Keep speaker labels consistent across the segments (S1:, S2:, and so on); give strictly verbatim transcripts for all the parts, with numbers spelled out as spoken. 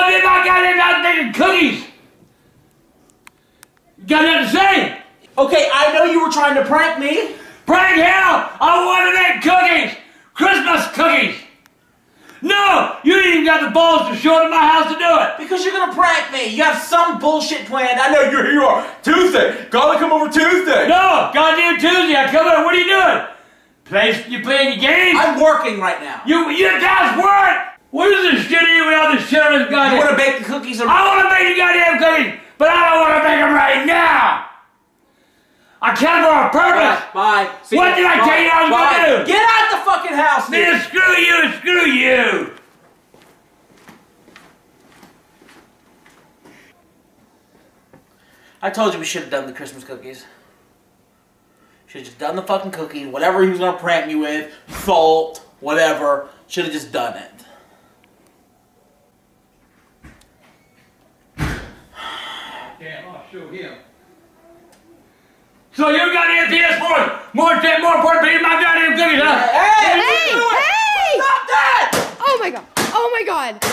S1: Don't be my goddamn not making cookies! You got nothing to say?
S2: Okay, I know you were trying to prank me.
S1: Prank hell! I want to make cookies! Christmas cookies! No! You ain't even got the balls to show up at my house to do it!
S2: Because you're gonna prank me. You have some bullshit planned. I know you're here you are. Tuesday. Gotta come over Tuesday.
S1: No! Goddamn Tuesday, I come over. What are you doing? Play, you playing your games?
S2: I'm working right now.
S1: You, you guys work! What is this shit here without this shit on this goddamn...
S2: You wanna bake the cookies or...
S1: I wanna make the goddamn cookies, but I don't wanna make them right now! I came for a purpose!
S2: Bye. Bye. See
S1: What
S2: you.
S1: did I
S2: Bye.
S1: tell you I was
S2: Bye.
S1: gonna do?
S2: Get out the fucking house, dude.
S1: Man, screw you and screw you!
S2: I told you we should have done the Christmas cookies. Should have just done the fucking cookie. Whatever he was gonna prank me with, salt, whatever. Should have just done it.
S1: Damn, I'll show him. So you got the P S four more more important than my goddamn cookies, huh?
S2: Hey!
S3: Hey! Hey!
S2: Stop that!
S3: Oh my god! Oh my god!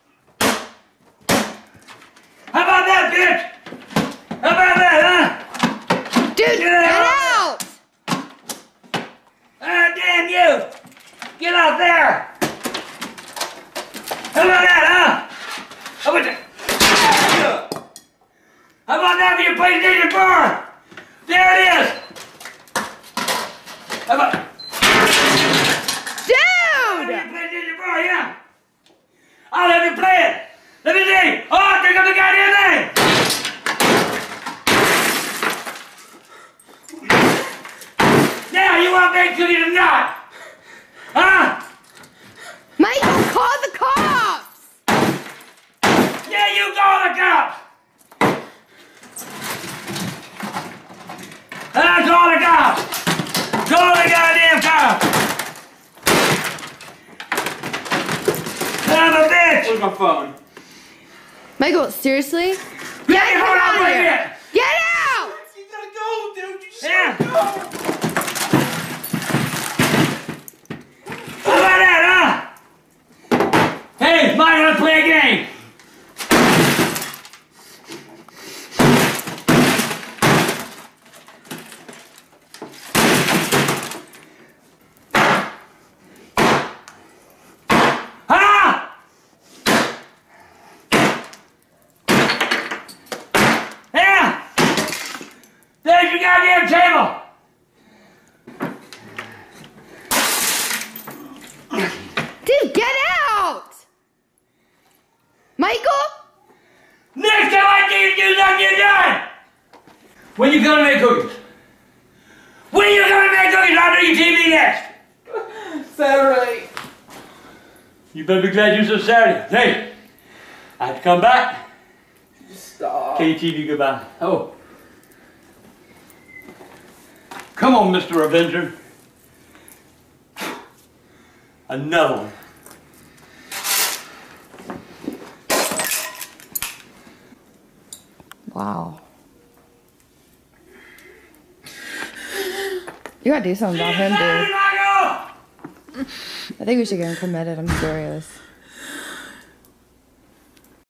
S1: How about that, bitch? How about that, huh?
S3: Dude, get,
S1: Get
S3: out!
S1: Ah, damn you! Get out there! How about that, huh? How about that? How about that for your PlayStation four? There it is! How about...
S3: Dude!
S1: Your PlayStation four, yeah? I'll have you play it! Let me see! Oh, pick up the goddamn thing! Now, you want baked cookies or not? Huh?
S3: Michael, call the cops!
S1: Yeah, you call the cops! Ah, call the cops! Call the goddamn cops! Son of a bitch!
S2: Where's my phone?
S3: Michael, seriously?
S1: Get
S3: Get
S1: your
S3: him
S1: phone
S3: out
S1: out
S3: of
S1: right
S3: here!
S1: here!
S3: Get out!
S2: You gotta go, dude. You just
S1: Yeah.
S2: gotta go.
S1: How about that, huh? Hey, Mike, let's play a game! Huh? Yeah! There's your goddamn table!
S3: Dude, get out! Michael?
S1: Next time I need you to do something, you're done! When you gonna make cookies? When you gonna make cookies? I'll do your T V next!
S2: Saturday.
S1: You better be glad you said Saturday. Hey, I have to come back.
S2: Stop.
S1: K T V goodbye. Oh. Come on, Mister Avenger. Another one.
S3: Wow. You gotta do something about him, dude. I think we should get him committed, I'm serious.